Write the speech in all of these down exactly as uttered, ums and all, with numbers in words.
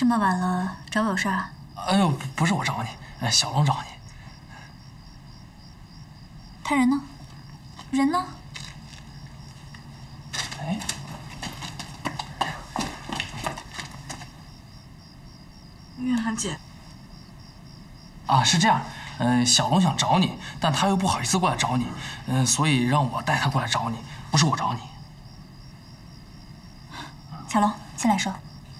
么晚了，找我有事啊？ 哎呦，不是我找你，哎，小龙找你。 他人呢？人呢？ 哎， 玉涵姐。 啊，是这样，嗯、呃，小龙想找你，但他又不好意思过来找你，嗯、呃，所以让我带他过来找你，不是我找你。 小龙，进来说。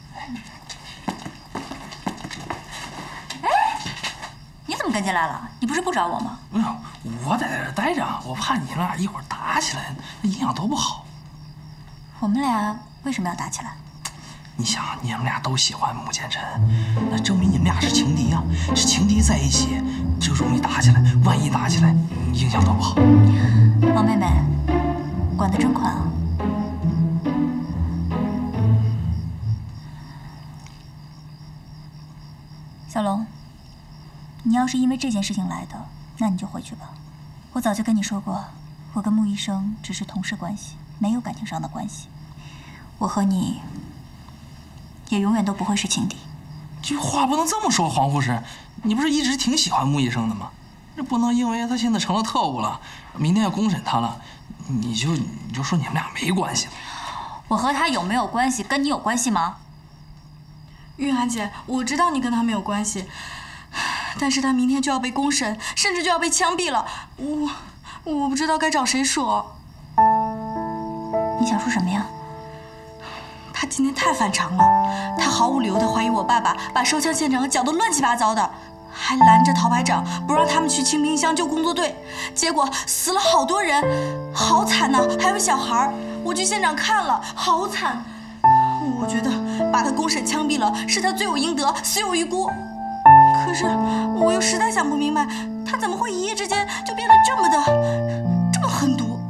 跟进来了，你不是不找我吗？ 不是，我在这待着，我怕你们俩一会儿打起来，那影响多不好。 我们俩为什么要打起来？ 你想，你们俩都喜欢穆剑尘，那证明你们俩是情敌啊！是情敌在一起就容易打起来，万一打起来，影响多不好。 王妹妹，管得真宽啊！小龙。 你要是因为这件事情来的，那你就回去吧。我早就跟你说过，我跟穆医生只是同事关系，没有感情上的关系。我和你也永远都不会是情敌。 这话不能这么说，黄护士，你不是一直挺喜欢穆医生的吗？这不能因为他现在成了特务了，明天要公审他了，你就你就说你们俩没关系了。 我和他有没有关系，跟你有关系吗？ 玉涵姐，我知道你跟他没有关系。 但是他明天就要被公审，甚至就要被枪毙了，我我不知道该找谁说。 你想说什么呀？ 他今天太反常了，他毫无理由的怀疑我爸爸，把收枪现场搅得乱七八糟的，还拦着陶排长不让他们去清冰箱救工作队，结果死了好多人，好惨呐，还有小孩，我去现场看了，好惨。我觉得把他公审枪毙了，是他罪有应得，死有余辜。 可是我又实在想不明白，他怎么会一夜之间就变得这么的这么狠毒？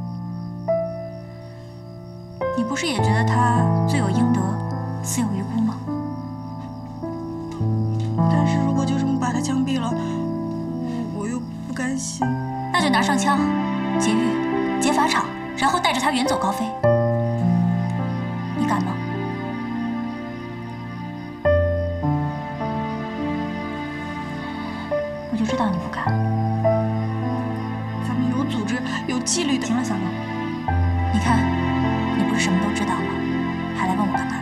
你不是也觉得他罪有应得，死有余辜吗？ 但是如果就这么把他枪毙了，我我又不甘心。 那就拿上枪，劫狱、劫法场，然后带着他远走高飞。你敢吗？ 我就知道你不敢。 咱们有组织、有纪律的。 行了，小龙，你看，你不是什么都知道吗？还来问我干嘛？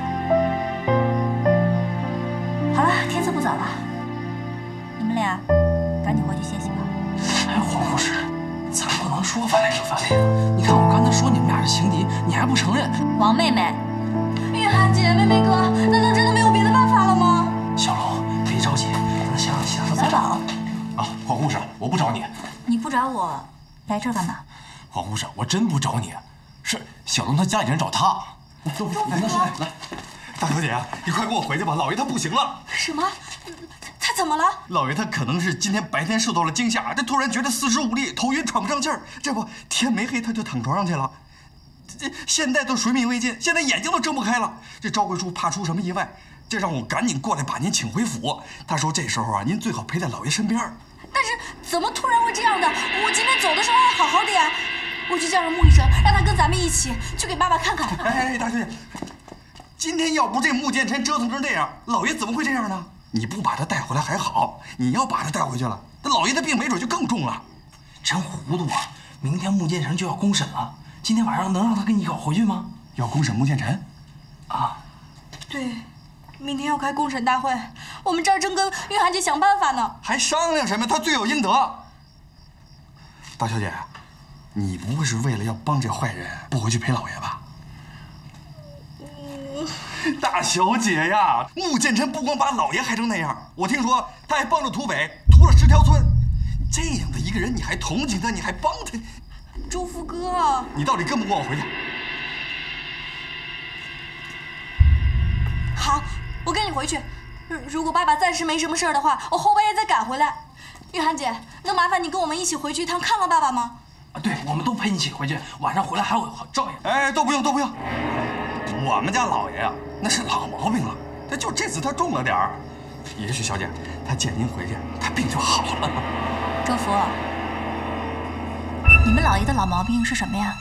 好了，天色不早了，你们俩赶紧回去歇息吧。 哎，黄护士，咱不能说翻脸就翻脸啊！你看我刚才说你们俩是情敌，你还不承认。 王妹妹， 玉涵姐，妹妹哥，难道真的没有别的办法了吗？ 小龙，别着急，咱想想其他的办法。 小宝。 啊，黄护士，我不找你。 你不找我，来这儿干嘛？ 黄护士，我真不找你，是小龙他家里人找他。周福，来来来来，大小姐啊，你快跟我回去吧，老爷他不行了。 什么？他怎么了？ 老爷他可能是今天白天受到了惊吓，这突然觉得四肢无力，头晕，喘不上气儿。这不，天没黑他就躺床上去了。这现在都水米未进，现在眼睛都睁不开了。这赵贵叔怕出什么意外，这让我赶紧过来把您请回府。他说这时候啊，您最好陪在老爷身边。 但是怎么突然会这样的？我今天走的时候还好好的呀！我去叫上穆医生，让他跟咱们一起去给爸爸看看。 哎哎，大小姐，今天要不这穆剑尘折腾成这样，老爷怎么会这样呢？你不把他带回来还好，你要把他带回去了，那老爷的病没准就更重了。 真糊涂啊！明天穆剑尘就要公审了，今天晚上能让他跟你一块回去吗？ 要公审穆剑尘？ 啊， 对。 明天要开公审大会，我们这儿正跟玉涵姐想办法呢。 还商量什么？他罪有应得。大小姐，你不会是为了要帮这坏人不回去陪老爷吧？嗯、大小姐呀，穆剑尘不光把老爷害成那样，我听说他还帮着土匪屠了十条村。这样的一个人，你还同情他，你还帮他？ 周福哥， 你到底跟不跟我回去？ 好。 我跟你回去，如果爸爸暂时没什么事儿的话，我后半夜再赶回来。玉涵姐，能麻烦你跟我们一起回去一趟看看爸爸吗？ 啊，对，我们都陪你一起回去，晚上回来还有照应。 哎，都不用，都不用。我们家老爷呀，那是老毛病了，他就这次他重了点儿。也许小姐，他见您回去，他病就好了。 周福，你们老爷的老毛病是什么呀？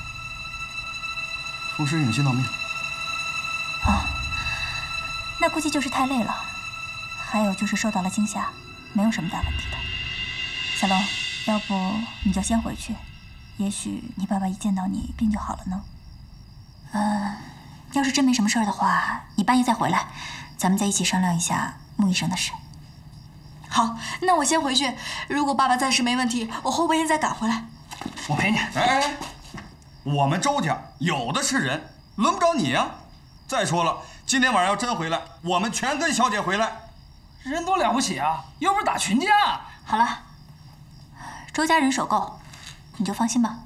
风湿性心脏病。 啊。 那估计就是太累了， 还有就是受到了惊吓，没有什么大问题的。小龙，要不你就先回去，也许你爸爸一见到你病就好了呢。呃，要是真没什么事儿的话，你半夜再回来，咱们再一起商量一下穆医生的事。 好，那我先回去。如果爸爸暂时没问题，我后半夜再赶回来。 我陪你。 哎哎，我们周家有的是人，轮不着你呀。再说了，今天晚上要真回来，我们全跟小姐回来。 人多了不起啊，又不是打群架。 好了，周家人手够，你就放心吧。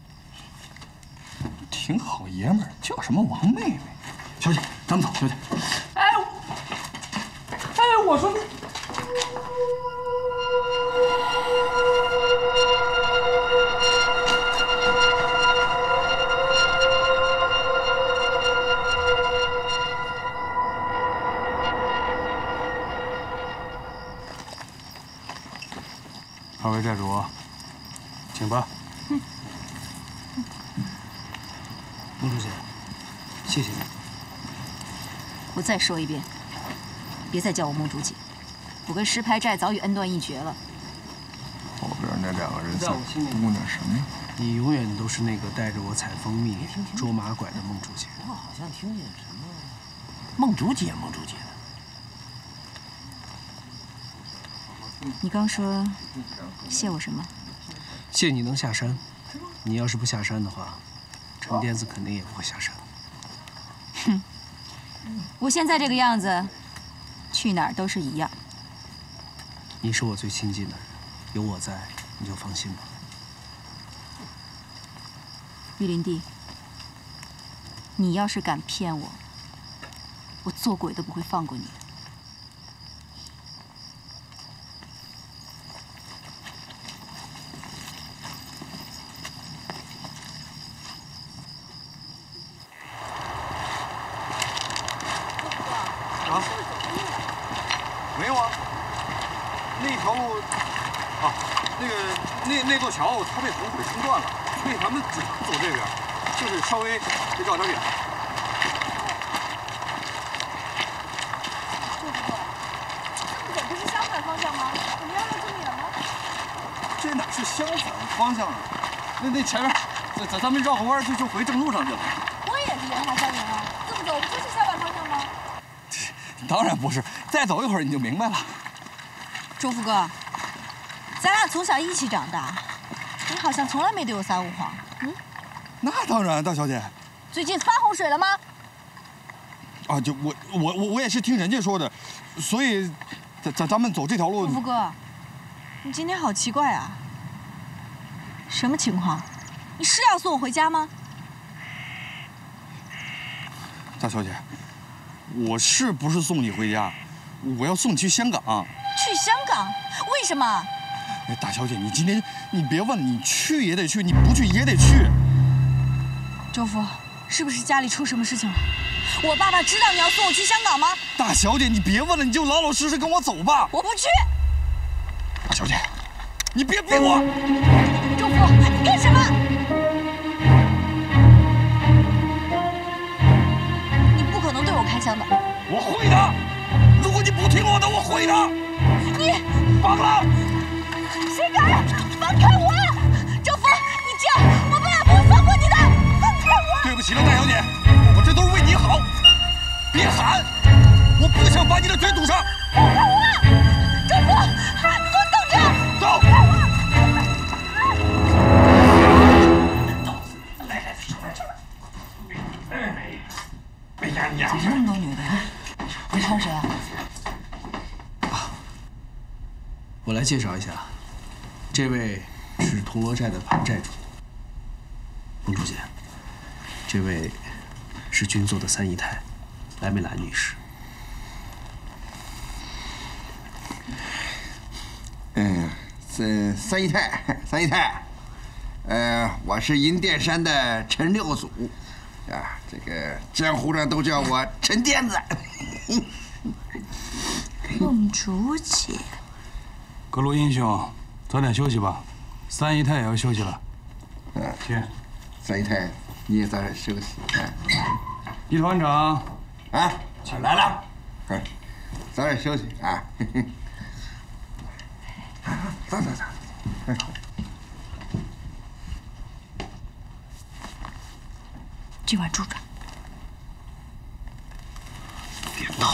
挺好爷们儿，叫什么王妹妹？小姐，咱们走，小姐。 哎，哎，我说你。 二位债主，请吧。嗯。 孟主席，谢谢你。 我再说一遍，别再叫我孟主姐，我跟石牌寨早已恩断义绝了。 后边那两个人在我心里嘟囔什么？ 你永远都是那个带着我采蜂蜜、捉马拐的孟主姐。 我好像听见什么孟主姐、孟主姐的。 你刚说谢我什么？ 谢你能下山。你要是不下山的话，陈癫子肯定也不会下山。 哼，我现在这个样子，去哪儿都是一样。 你是我最亲近的人，有我在，你就放心吧。 玉林弟，你要是敢骗我，我做鬼都不会放过你。 啊？没有啊，那条路啊，那个那那座桥它被洪水冲断了，所以咱们只能走这边，就是稍微得绕点远。 舅父，这么走不是相反方向吗？怎么要绕这么远呢？ 这哪是相反方向啊？那那前面，咱咱咱们绕个弯就就回正路上去了。 我也是沿海山人啊，这么走不就是相反方向吗？ 当然不是，再走一会儿你就明白了。 周福哥，咱俩从小一起长大，你好像从来没对我撒过谎。嗯， 那当然，大小姐。 最近发洪水了吗？ 啊，就我我我我也是听人家说的，所以咱咱咱们走这条路。 周福哥，你今天好奇怪啊！什么情况？你是要送我回家吗？ 大小姐，我是不是送你回家？我要送你去香港。 去香港？为什么？ 哎，大小姐，你今天你别问，你去也得去，你不去也得去。 周福，是不是家里出什么事情了？我爸爸知道你要送我去香港吗？ 大小姐，你别问了，你就老老实实跟我走吧。 我不去。 大小姐，你别逼我。 周福，你干什么？你不可能对我开枪的。 我会的。如果你不听我的，我会的。 你放了！ 谁敢？放开我！周福，你这样，我爸爸不会放过你的。放开我！ 对不起了，大小姐，我这都是为你好。别喊，我不想把你的嘴堵上。 放开我！周福，你给我等着！ 走。 放开我！ 来来，上来上来。哎呀呀！ 怎么那么多女的呀？你看谁啊？ 我来介绍一下，这位是铜锣寨的潘寨主，孟主姐。这位是军座的三姨太，莱美兰女士。 嗯，三三姨太，三姨太，呃，我是银殿山的陈六祖，啊，这个江湖上都叫我陈癫子。 孟主姐。 各路英雄，早点休息吧。三姨太也要休息了。 嗯， 请。 三姨太，你也早点休息。 一团长。 啊， 请来了。 嗯， 早点休息啊。走走走。 今晚住这。 别闹！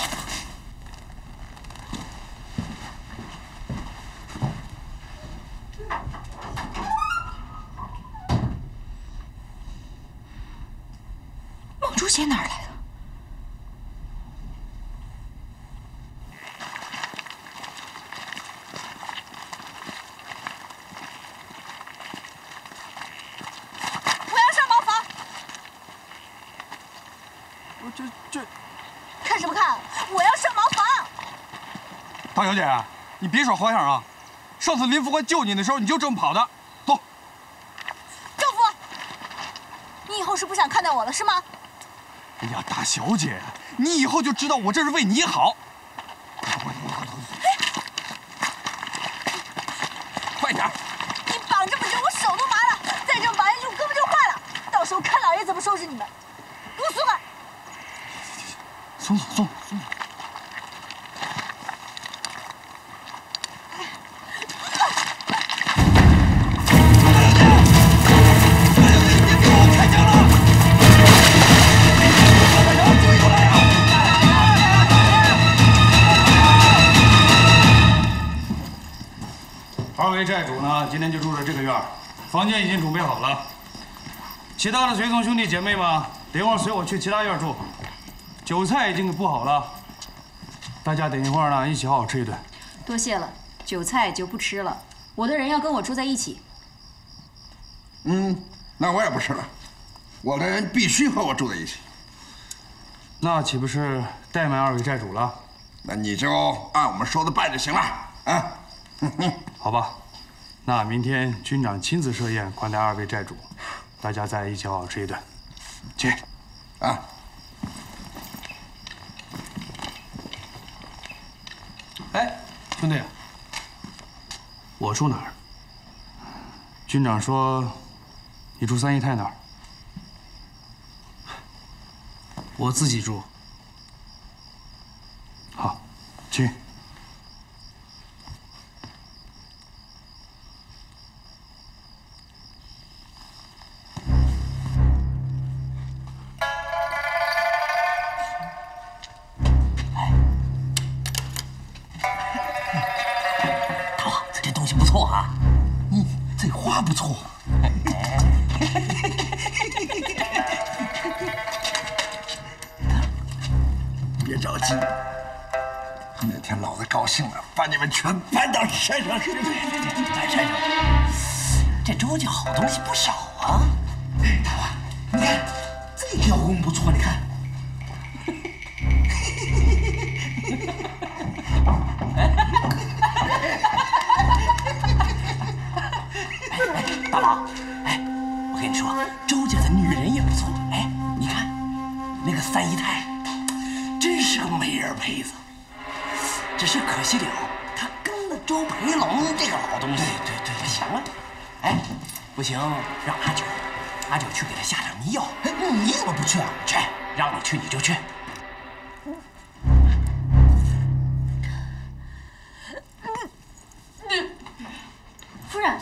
孟竹姐哪儿来的？我要上茅房。 我这这， 看什么看？我要上茅房。 大小姐，你别耍花样啊！上次林副官救你的时候，你就这么跑的。走。 赵福，你以后是不想看到我了是吗？ 哎呀，大小姐，你以后就知道我这是为你好。快点！ 你绑这么久，我手都麻了，再这么绑下去，我胳膊就坏了。到时候看老爷怎么收拾你们。给我松开！ 松松松松。 二位债主呢，今天就住在这个院儿，房间已经准备好了。其他的随从兄弟姐妹们，等一会儿随我去其他院住。酒菜已经给布好了，大家等一会儿呢，一起好好吃一顿。 多谢了，酒菜就不吃了。我的人要跟我住在一起。 嗯，那我也不吃了，我的人必须和我住在一起。 那岂不是怠慢二位债主了？ 那你就按我们说的办就行了啊。 好吧，那明天军长亲自设宴款待二位债主，大家再一起好好吃一顿。去， 啊。 哎，兄弟，我住哪儿？ 军长说，你住三姨太那儿。 我自己住。 好，去。 大王，这东西不错啊，嗯，这花不错。 别着急，那天老子高兴了，把你们全搬到山上去。 搬山上，这周家好东西不少啊。大王，你看这雕工不错，你看。大王，哎，我跟你说，周家的女人也不错。哎，你看那个三姨太。真是个美人胚子，只是可惜了，她跟了周培龙这个老东西。对对对，不行了，哎，不行，让阿九，阿九去给他下点迷药。哎，你怎么不去啊？去，让你去你就去。 夫人。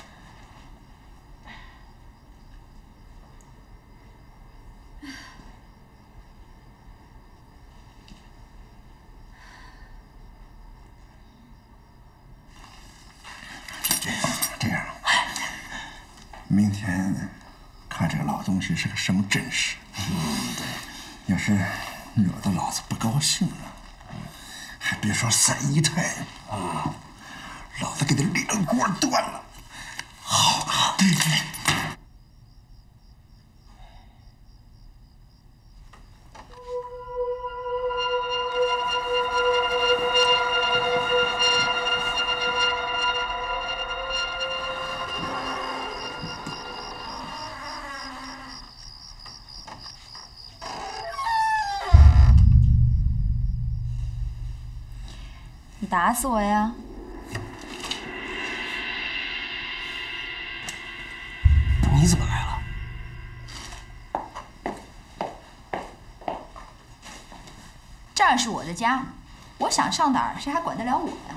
明天看这个老东西是个什么阵势。嗯，对。要是惹得老子不高兴了，还别说三姨太啊，老子给他连锅端了。好啊，对对。 你打死我呀！ 你怎么来了？ 这儿是我的家， 我想上哪儿，谁还管得了我呀？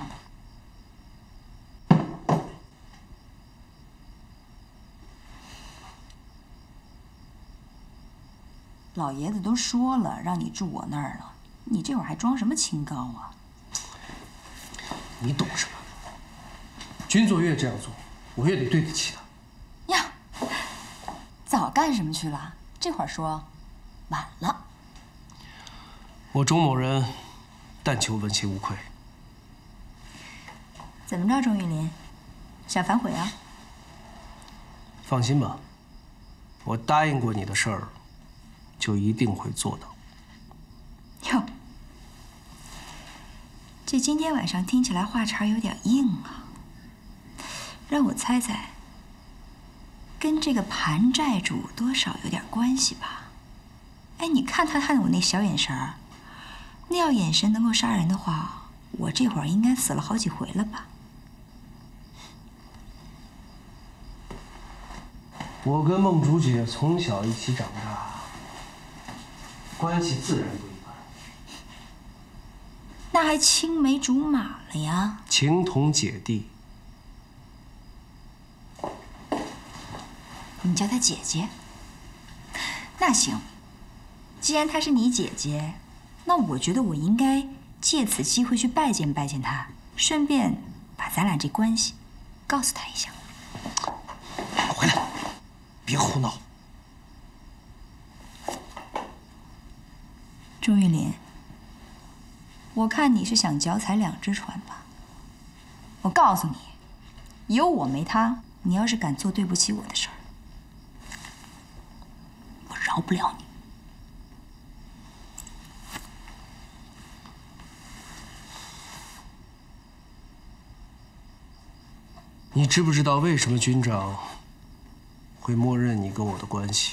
老爷子都说了，让你住我那儿了，你这会儿还装什么清高啊？ 你懂什么？君座越这样做，我越得对得起他。 呀，早干什么去了？这会儿说，晚了。 我钟某人，但求问心无愧。 怎么着，钟玉林，想反悔啊？ 放心吧，我答应过你的事儿，就一定会做到。 哟，这今天晚上听起来话茬有点硬啊。让我猜猜，跟这个盘债主多少有点关系吧？哎，你看他看我那小眼神儿，那要眼神能够杀人的话，我这会儿应该死了好几回了吧？ 我跟梦竹姐从小一起长大，关系自然不一般。 那还青梅竹马了呀？ 情同姐弟。 你叫她姐姐？那行，既然她是你姐姐，那我觉得我应该借此机会去拜见拜见她，顺便把咱俩这关系告诉她一下。 回来，别胡闹。 钟玉林，我看你是想脚踩两只船吧？我告诉你，有我没他，你要是敢做对不起我的事儿，我饶不了你。 你知不知道为什么军长会默认你跟我的关系？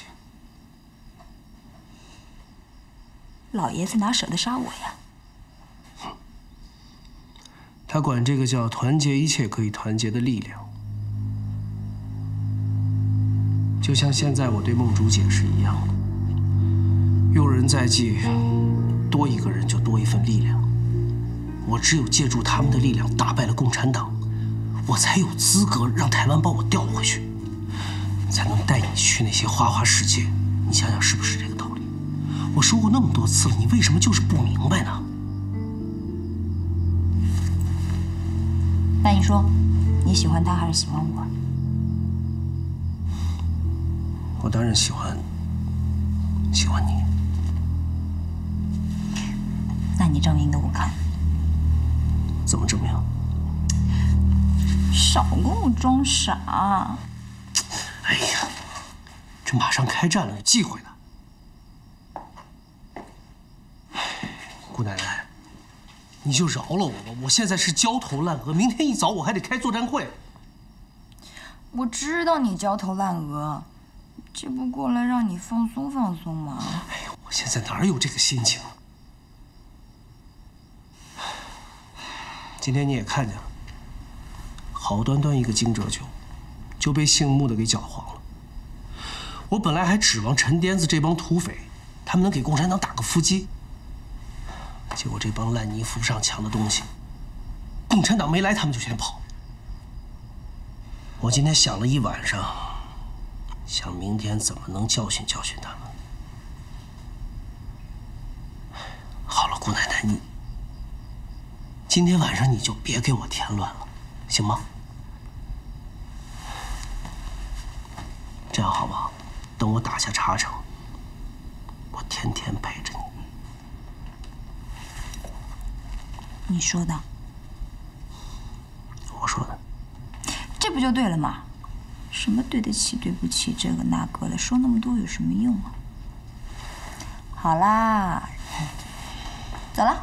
老爷子哪舍得杀我呀？ 他管这个叫团结一切可以团结的力量，就像现在我对梦竹姐是一样的。用人在即，多一个人就多一份力量。我只有借助他们的力量打败了共产党，我才有资格让台湾把我调回去，才能带你去那些花花世界。你想想是不是这个道理？我说过那么多次了，你为什么就是不明白呢？ 那你说，你喜欢他还是喜欢我？ 我当然喜欢，喜欢你。 那你证明给我看。 怎么证明？ 少跟我装傻！ 哎呀，这马上开战了，你忌讳呢？姑奶奶，你就饶了我吧！我现在是焦头烂额，明天一早我还得开作战会。 我知道你焦头烂额，这不过来让你放松放松吗？ 哎呀，我现在哪有这个心情？今天你也看见了，好端端一个惊蛰酒，就被姓穆的给搅黄了。我本来还指望陈颠子这帮土匪，他们能给共产党打个伏击。结果这帮烂泥扶不上墙的东西，共产党没来，他们就先跑。我今天想了一晚上，想明天怎么能教训教训他们。好了，姑奶奶，你今天晚上你就别给我添乱了，行吗？这样好不好？等我打下茶城，我天天陪着你。 你说的， 我说的， 这不就对了吗？什么对得起、对不起，这个那个的，说那么多有什么用啊？好啦，走了。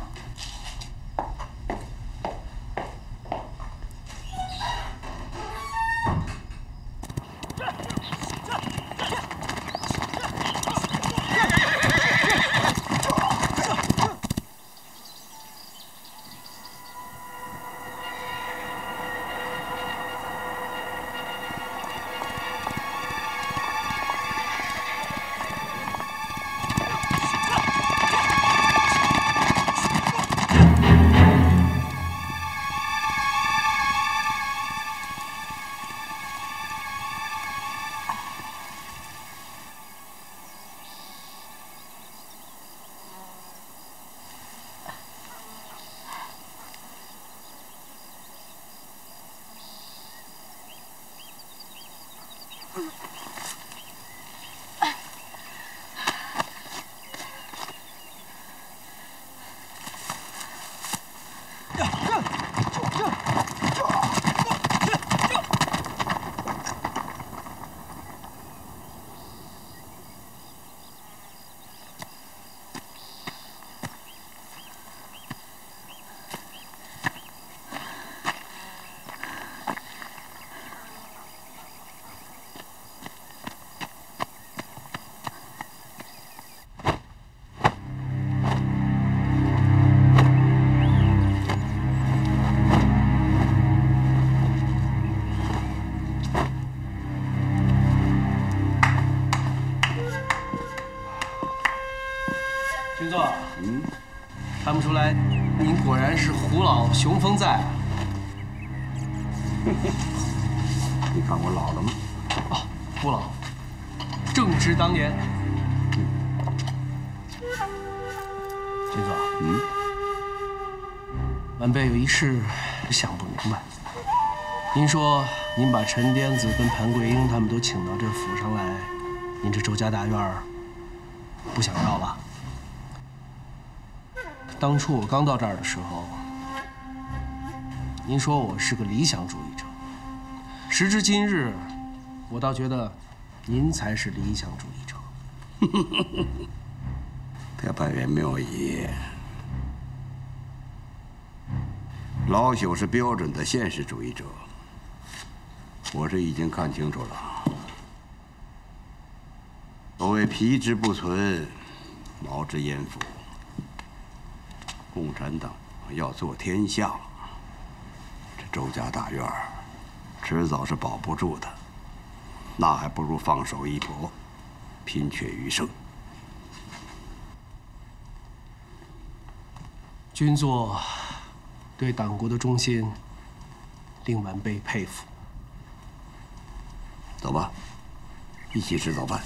看不出来，您果然是虎老雄风在啊！ 你看我老了吗？ 哦，虎老，正值当年。军座， 嗯， 晚辈有一事想不明白。您说您把陈颠子跟潘桂英他们都请到这府上来，您这周家大院不想要了？当初我刚到这儿的时候，您说我是个理想主义者。时至今日，我倒觉得您才是理想主义者。 别半圆妙义。老朽是标准的现实主义者，我是已经看清楚了。所谓皮之不存，毛之焉附。共产党要做天下，这周家大院儿迟早是保不住的，那还不如放手一搏，拼却余生。 军座对党国的忠心，令晚辈佩服。 走吧，一起吃早饭。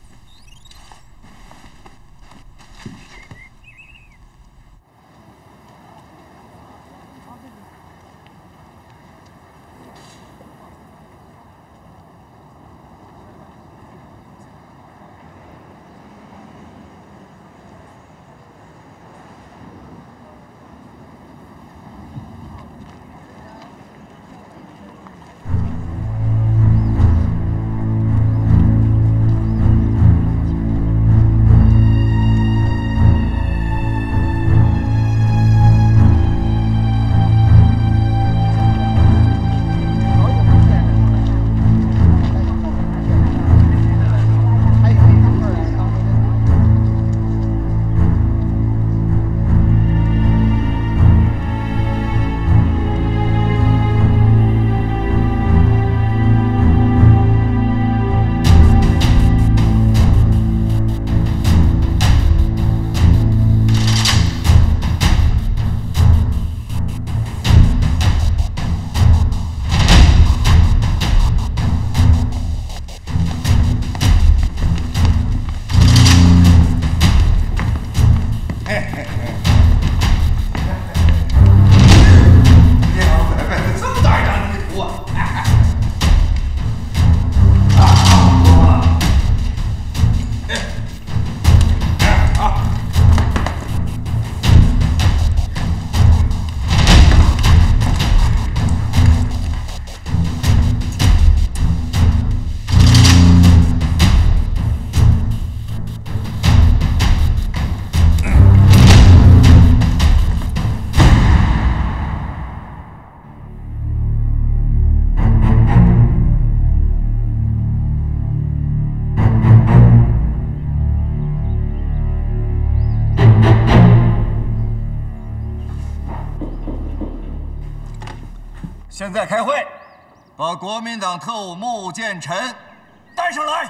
现在开会，把国民党特务穆建臣带上来。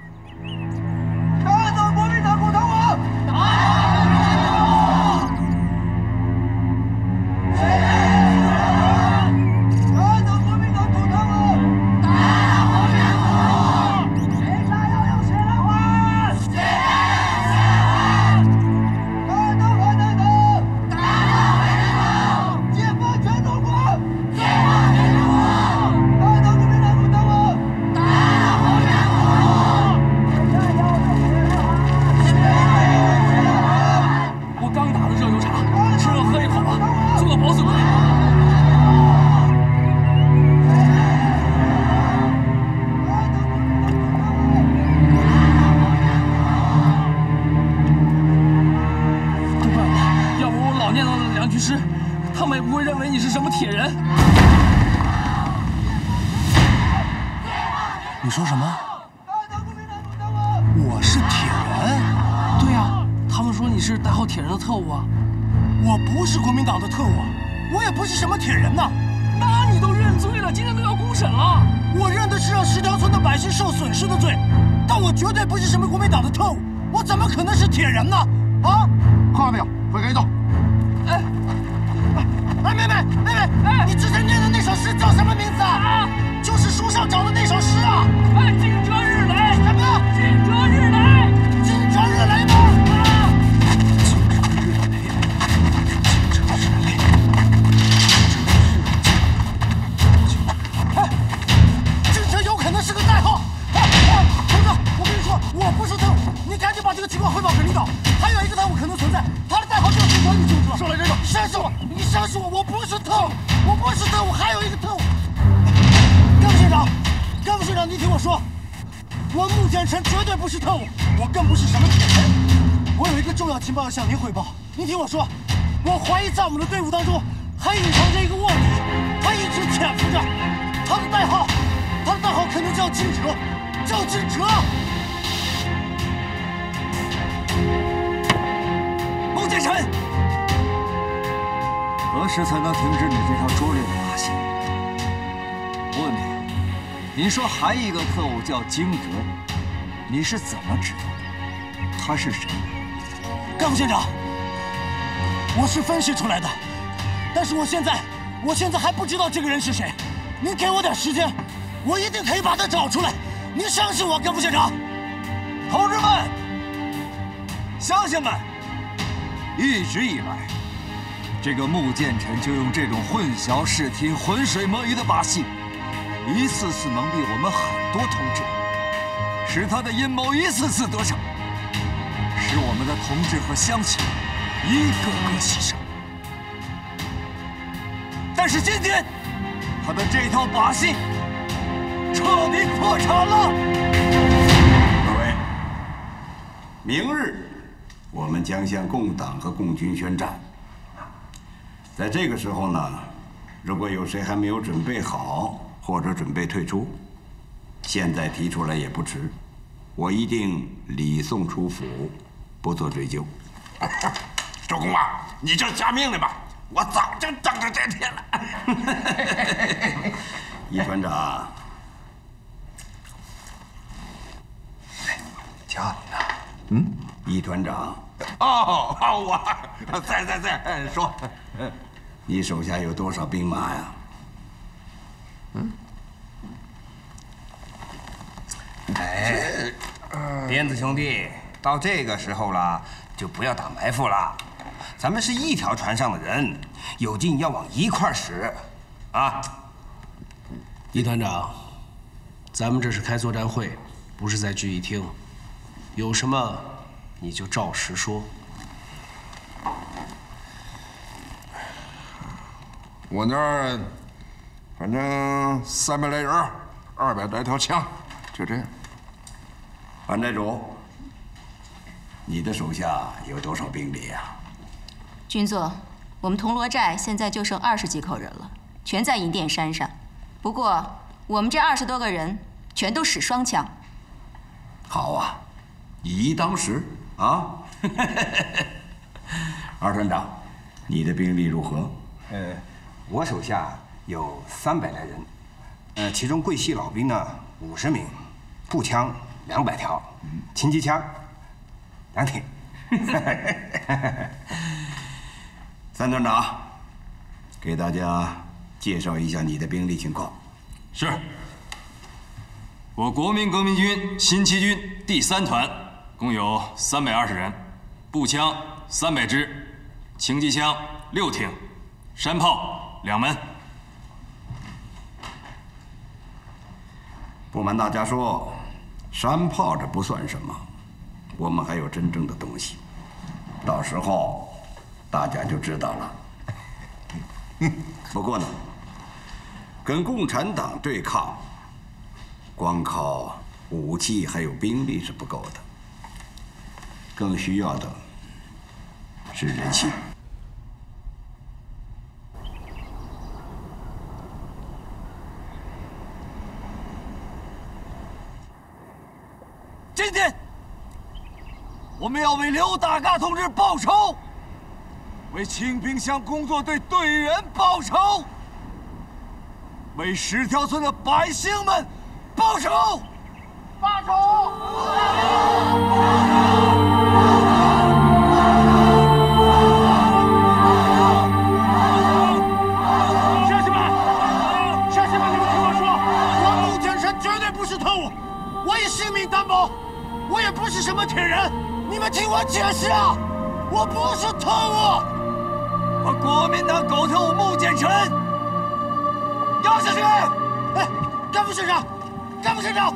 打倒国民党共产党！打倒国民党！谁来打倒国民党共产党！打倒国民党共产党！谁家要用钱来还？谁家要用钱来还？打倒共产党！打倒共产党！解放全中国！解放全中国！打倒国民党共产党！打倒共产党！谁家要用钱来还？谁家要用钱来还？ 我刚打的热油茶，吃了喝一口吧，做个饱死鬼。都怪我，要不我老念叨了两句诗，他们也不会认为你是什么铁人。 你说什么？我是铁人？ 对呀，他们说你是代号铁人的特务啊。 我不是国民党的特务，我也不是什么铁人呐。 那你都认罪了，今天都要公审了。 我认的是让十条村的百姓受损失的罪，但我绝对不是什么国民党的特务，我怎么可能是铁人呢？啊，看到没有？回赶紧走。 哎，妹妹，妹妹，哎，你之前念的那首诗叫什么名字啊？就是书上找的那首诗啊。哎，惊蛰日雷。什么？惊蛰日雷。惊蛰日雷吗？啊！惊蛰日雷。哎，惊蛰有可能是个代号。哎哎，同志，我跟你说，我不是特务，你赶紧把这个情况汇报给领导。还有一个特务可能存在，他的代号就是我，你知不知道？说来这个，相信我，你相信我，我不是特务，我不是特务，还有一个特务。干部县长，干部县长，你听我说，我穆建成绝对不是特务，我更不是什么铁人。我有一个重要情报要向您汇报，您听我说，我怀疑在我们的队伍当中还隐藏着一个卧底，他一直潜伏着，他的代号，他的代号可能叫金哲，叫金哲。穆建成， 何时才能停止你这条拙劣的把戏？我问你，你说还一个特务叫惊蛰，你是怎么知道的？他是谁？ 干部县长，我是分析出来的，但是我现在，我现在还不知道这个人是谁。您给我点时间，我一定可以把他找出来。您相信我，干部县长。 同志们，乡亲们，一直以来，这个穆建成就用这种混淆视听、浑水摸鱼的把戏，一次次蒙蔽我们很多同志，使他的阴谋一次次得逞，使我们的同志和乡亲一个个牺牲。但是今天，他的这套把戏彻底破产了。 各位，明日我们将向共党和共军宣战。在这个时候呢，如果有谁还没有准备好或者准备退出，现在提出来也不迟，我一定礼送出府，不做追究。 周公啊，你这下命令吧，我早就等着这天了。 易团长， 叫你呢。 嗯，易团长。 哦，我在在在，说， 你手下有多少兵马呀？ 嗯， 哎，鞭子兄弟，到这个时候了，就不要打埋伏了。咱们是一条船上的人，有劲要往一块使，啊！ 易团长，咱们这是开作战会，不是在聚义厅，有什么你就照实说。 我那儿反正三百来人，二百来条枪，就这样。 范寨主，你的手下有多少兵力呀？ 军座，我们铜锣寨现在就剩二十几口人了，全在银殿山上。不过我们这二十多个人全都使双枪。 好啊，以一当十啊！二团长，你的兵力如何？ 呃，我手下有三百来人，呃，其中桂系老兵呢五十名，步枪两百条，轻机枪两挺。 三团长，给大家介绍一下你的兵力情况。 是。我国民革命军新七军第三团共有三百二十人，步枪三百支，轻机枪六挺，山炮两门。 不瞒大家说，山炮这不算什么，我们还有真正的东西，到时候大家就知道了。不过呢，跟共产党对抗，光靠武器还有兵力是不够的，更需要的是人心。 今天，我们要为刘大嘎同志报仇，为清平乡工作队队员报仇，为十条村的百姓们报仇！ 报仇！ 我以性命担保，我也不是什么铁人，你们听我解释啊！我不是特务， 把国民党狗特务穆剑臣押下去！ 哎，干部县长，干部县长，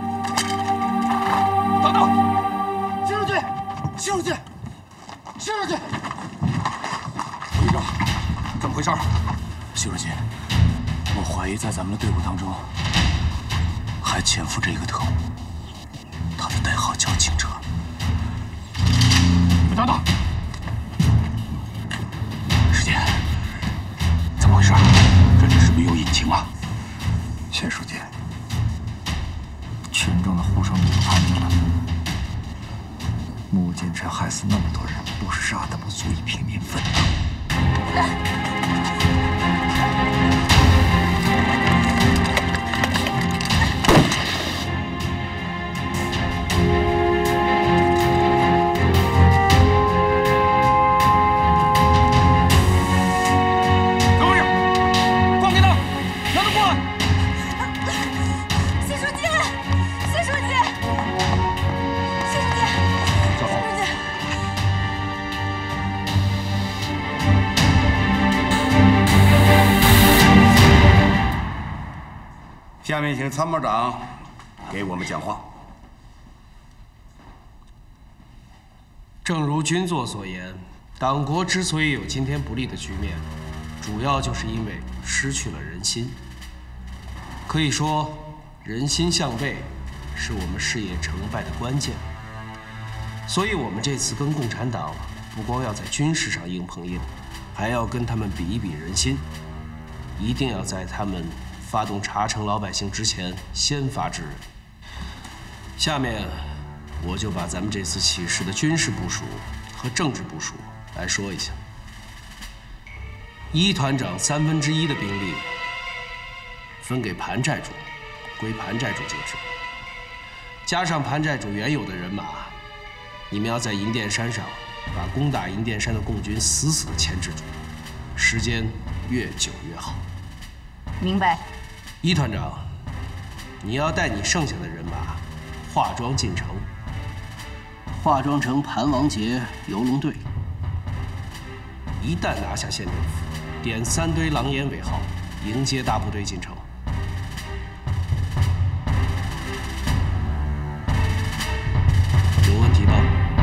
等等， 谢书记，谢书记，谢书记， 副局长，怎么回事？谢书记，我怀疑在咱们的队伍当中还潜伏着一个特务，他的代号叫清澈。你们等等。师姐，怎么回事？这里是不是有隐情啊？ 谢书记，群众的呼声已经传出来了。穆剑臣害死那么多人，不杀他不足以平民愤怒。 下面请参谋长给我们讲话。 正如军座所言，党国之所以有今天不利的局面，主要就是因为失去了人心。可以说，人心向背是我们事业成败的关键。所以，我们这次跟共产党不光要在军事上硬碰硬，还要跟他们比一比人心，一定要在他们发动查城老百姓之前先发制人。下面我就把咱们这次起事的军事部署和政治部署来说一下。一团长三分之一的兵力分给盘寨主，归盘寨主节制，加上盘寨主原有的人马，你们要在银殿山上把攻打银殿山的共军死死地牵制住，时间越久越好。 明白。 一团长，你要带你剩下的人马化妆进城，化妆成盘王节游龙队。一旦拿下县政府，点三堆狼烟尾号，迎接大部队进城。有问题吗？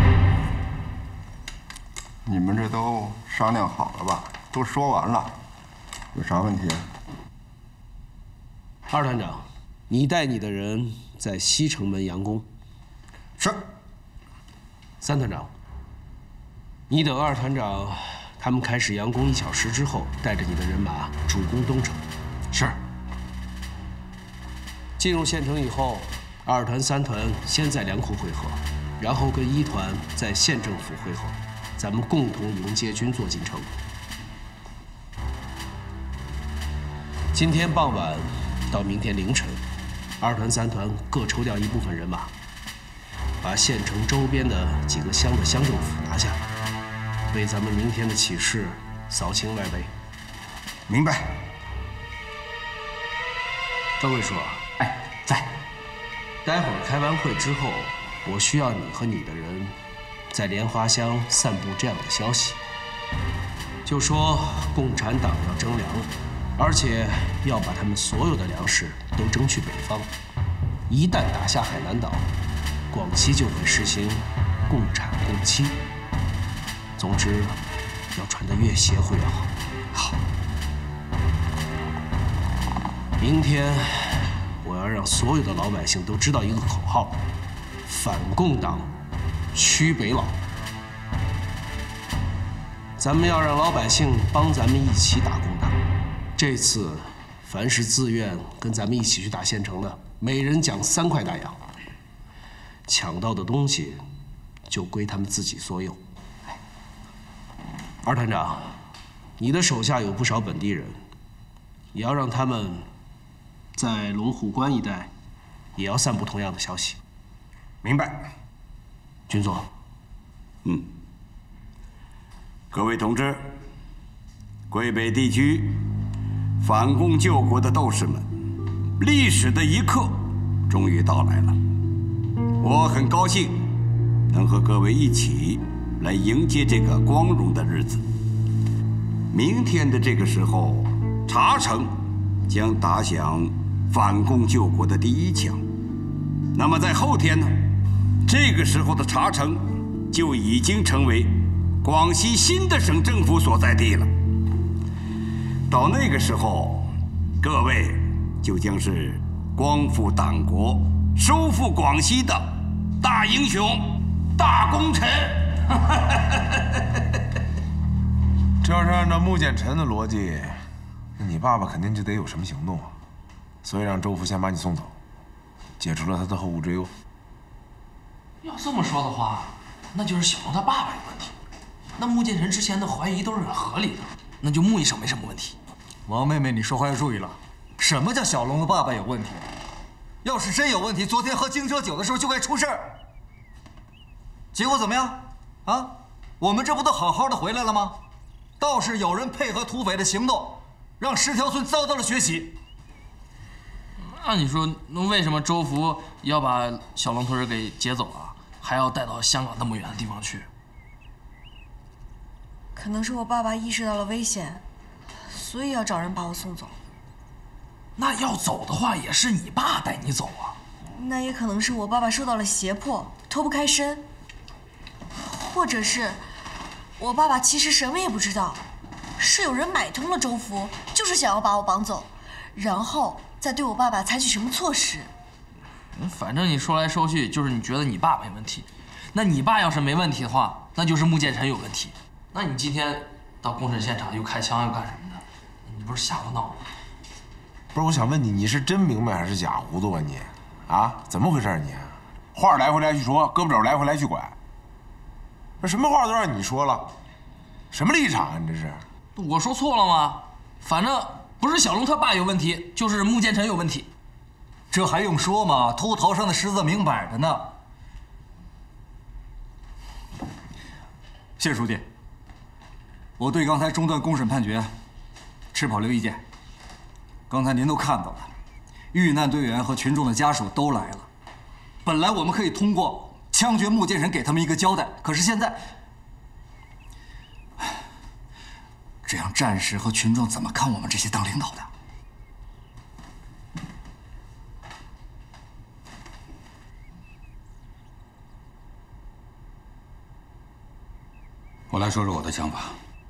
你们这都商量好了吧？都说完了，有啥问题啊？ 二团长，你带你的人在西城门佯攻。 是。 三团长，你等二团长他们开始佯攻一小时之后，带着你的人马主攻东城。 是。 进入县城以后，二团、三团先在粮库会合，然后跟一团在县政府会合，咱们共同迎接军座进城。今天傍晚到明天凌晨，二团、三团各抽调一部分人马，把县城周边的几个乡的乡政府拿下，为咱们明天的起事扫清外围。 明白。 张贵书， 哎，在。 待会儿开完会之后，我需要你和你的人在莲花乡散布这样的消息，就说共产党要征粮，而且要把他们所有的粮食都征去北方。一旦打下海南岛，广西就会实行共产共妻。总之，要传得越邪乎越好。 好。 明天我要让所有的老百姓都知道一个口号：反共党，驱北佬。咱们要让老百姓帮咱们一起打共党。这次，凡是自愿跟咱们一起去打县城的，每人奖三块大洋。抢到的东西，就归他们自己所有。二团长，你的手下有不少本地人，也要让他们在龙虎关一带，也要散布同样的消息。 明白。 军座。 嗯。各位同志，桂北地区反共救国的斗士们，历史的一刻终于到来了。我很高兴能和各位一起来迎接这个光荣的日子。明天的这个时候，茶城将打响反共救国的第一枪。那么在后天呢，这个时候的茶城就已经成为广西新的省政府所在地了。到那个时候，各位就将是光复党国、收复广西的大英雄、大功臣。 这要是按照穆剑臣的逻辑，那你爸爸肯定就得有什么行动啊，所以让周福先把你送走，解除了他的后顾之忧。 要这么说的话，那就是小龙他爸爸有问题。那穆剑臣之前的怀疑都是很合理的，那就穆医生没什么问题。 王妹妹，你说话要注意了。什么叫小龙的爸爸有问题？要是真有问题，昨天喝惊蛰酒的时候就该出事儿。结果怎么样？啊，我们这不都好好的回来了吗？倒是有人配合土匪的行动，让十条村遭到了血洗。 那你说，那为什么周福要把小龙同志给劫走了，还要带到香港那么远的地方去？ 可能是我爸爸意识到了危险，所以要找人把我送走。 那要走的话，也是你爸带你走啊。 那也可能是我爸爸受到了胁迫，脱不开身，或者是我爸爸其实什么也不知道，是有人买通了周福，就是想要把我绑走，然后再对我爸爸采取什么措施。 反正你说来说去，就是你觉得你爸没问题。那你爸要是没问题的话，那就是穆剑臣有问题。那你今天到公审现场又开枪又干什么的？你不是瞎胡闹吗？ 不是，我想问你，你是真明白还是假糊涂啊你？啊，怎么回事你？话来回来去说，胳膊肘来回来去拐，这什么话都让你说了，什么立场啊？你这是？ 我说错了吗？反正不是小龙他爸有问题，就是穆剑臣有问题。 这还用说吗？秃头上的虱子明摆着呢。谢书记，我对刚才中断公审判决持保留意见。刚才您都看到了，遇难队员和群众的家属都来了。本来我们可以通过枪决穆剑臣给他们一个交代，可是现在，这样战士和群众怎么看我们这些当领导的？ 我来说说我的想法。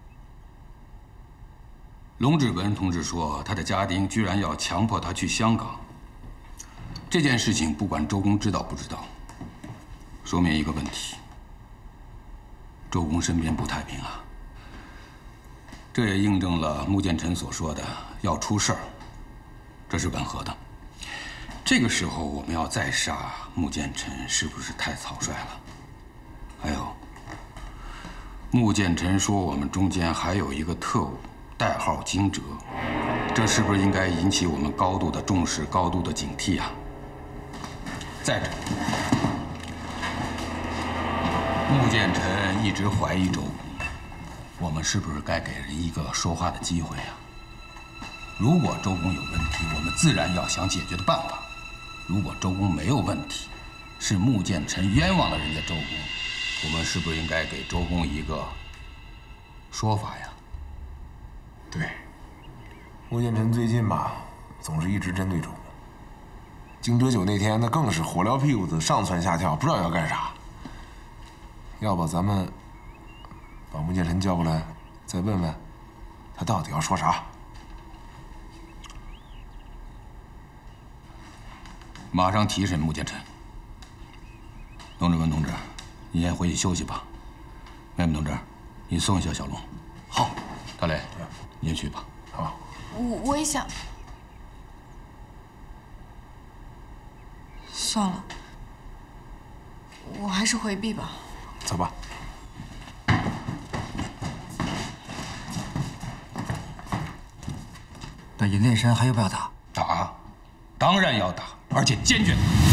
龙志文同志说，他的家丁居然要强迫他去香港。这件事情不管周公知道不知道，说明一个问题：周公身边不太平啊。这也印证了穆剑臣所说的要出事儿，这是吻合的。这个时候我们要再杀穆剑臣，是不是太草率了？还有，穆剑臣说我们中间还有一个特务，代号惊蛰，这是不是应该引起我们高度的重视、高度的警惕啊？再者，穆剑臣一直怀疑周公，我们是不是该给人一个说话的机会啊？如果周公有问题，我们自然要想解决的办法；如果周公没有问题，是穆剑臣冤枉了人家周公，我们是不是应该给周公一个说法呀？ 对，穆剑臣最近吧，总是一直针对周公。惊蛰酒那天，那更是火燎屁股子，上蹿下跳，不知道要干啥。要不咱们把穆剑臣叫过来，再问问他到底要说啥？ 马上提审穆剑臣。龙志文同志，你先回去休息吧。妹妹同志，你送一下小龙。好，大雷，你也去吧。 好。 我我也想。算了，我还是回避吧。 走吧。 那尹殿山还要不要打？ 打，当然要打，而且坚决打。